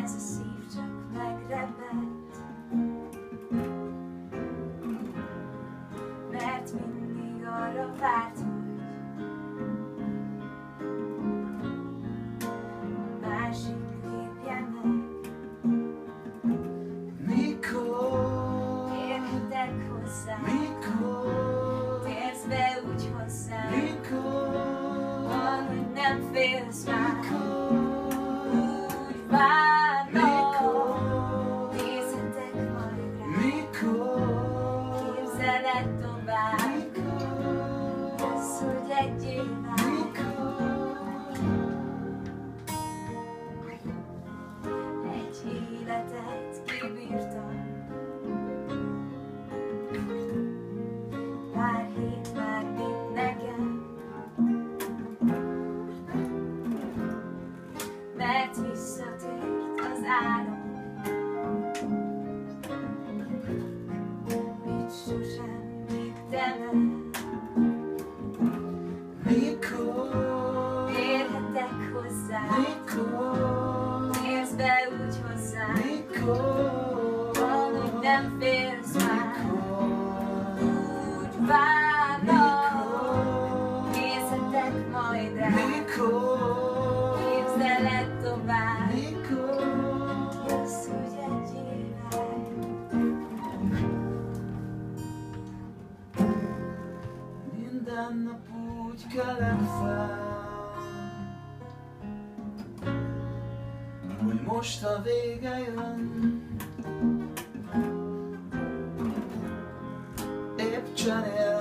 ez a szív csak megrebett, mert mindig arra várt, hogy a másik lépje meg. Mikor Érhetek hozzá, mikor térsz be úgy hozzá, mikor hogy nem félsz már. Úgy mikor várlak, nézhetek majd rá, mikor képzeled tovább, az, hogy egyé válj. Egy életet kibírtam, pár hét már mit nekem, mert visszatért az álom, mit sosem végtelen. mikor Érhetek hozzá, mikor térsz be úgy hozzá, mikor hogy nem félsz már. Úgy várlak, nézhetek majd rá, mikor képzeled tovább, mikor az, hogy egyé válj. minden nap úgy kelek fel, hogy most a vége jön. Épp cserél